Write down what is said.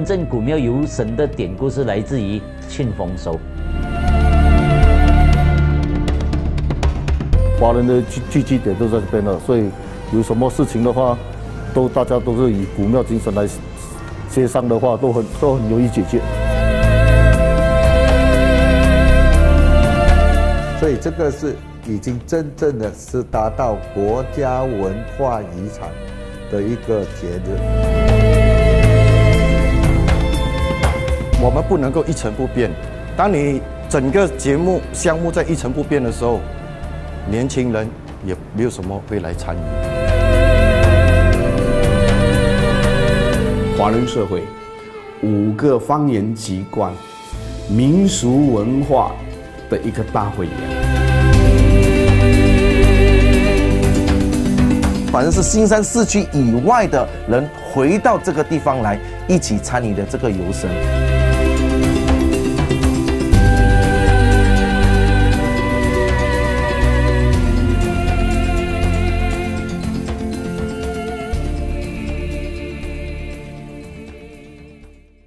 真正古庙游神的典故是来自于庆丰收。 华人的聚集点都在这边了，所以有什么事情的话，大家都是以古庙精神来协商的话，都很容易解决。 所以这个是已经真正的是达到国家文化遗产的一个节日。 我们不能够一成不变。当你整个节目项目在一成不变的时候，年轻人也没有什么会来参与。 华人社会5个方言籍贯、民俗文化的一个大会演。 反正是新山市区以外的人回到这个地方来，一起参与的这个游神。